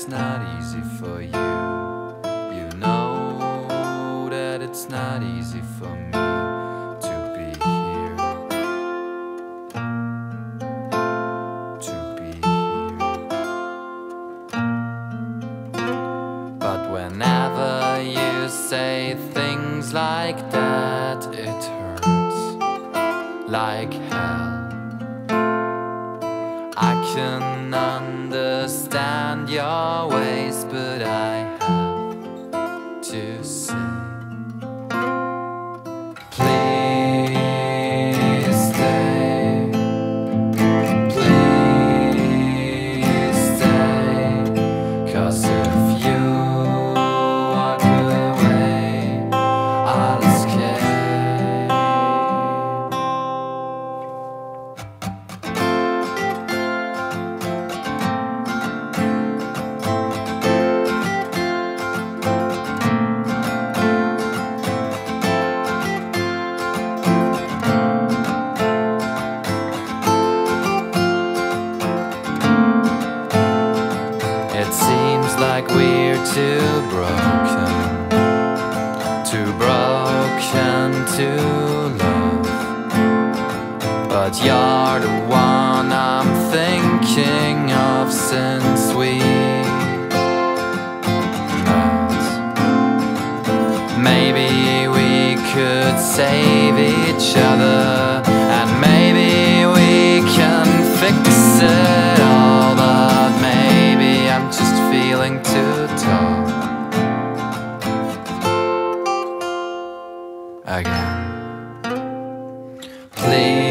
it's not easy for you. You know that it's not easy for me to be here, to be here. But whenever you say things like that, it hurts like hell. I can understand your ways, but I have to say, please stay, please stay, 'cause if you walk away, I'll escape. It seems like we're too broken to love. But you're the one I'm thinking of since we met. Maybe we could save each other, and maybe we can fix it all, but maybe I'm just feeling too tall again. Please